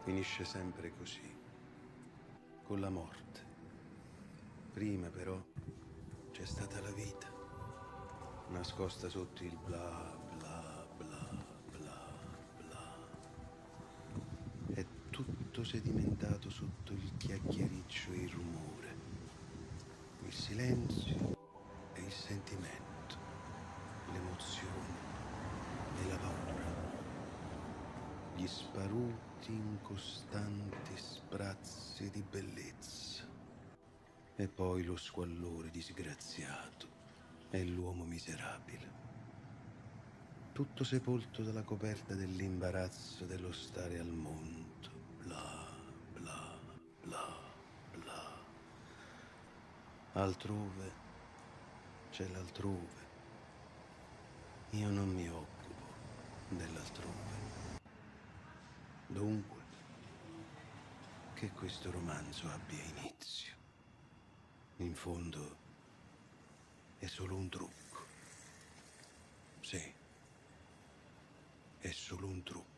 Finisce sempre così, con la morte. Prima però c'è stata la vita, nascosta sotto il bla bla bla bla bla. È tutto sedimentato sotto il chiacchiericcio e il rumore, il silenzio e il sentimento, l'emozione e la paura, gli sparuti incostanti sprazzi di bellezza e poi lo squallore disgraziato e l'uomo miserabile, tutto sepolto dalla coperta dell'imbarazzo dello stare al mondo, bla bla bla bla. Altrove c'è l'altrove, io non mi occupo dell'altrove. Dunque, che questo romanzo abbia inizio. In fondo, è solo un trucco. Sì, è solo un trucco.